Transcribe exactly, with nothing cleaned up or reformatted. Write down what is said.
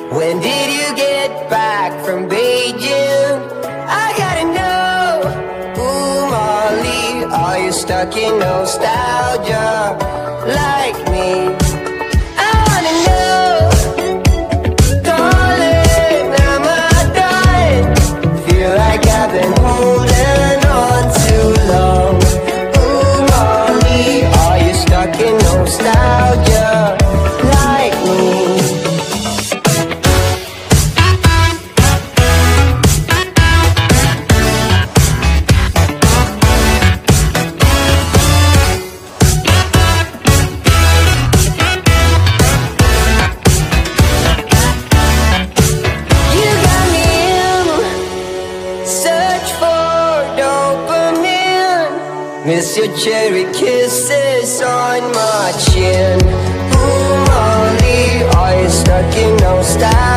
When did you get back from Beijing? I gotta know. Ooh, Molly, are you stuck in nostalgia like me? I wanna know, darling, am I dying? Feel like I've been holding on too long. Ooh, Molly, are you stuck in nostalgia like me? Miss your cherry kisses on my chin. Ooh, Molly, are you stuck in nostalgia?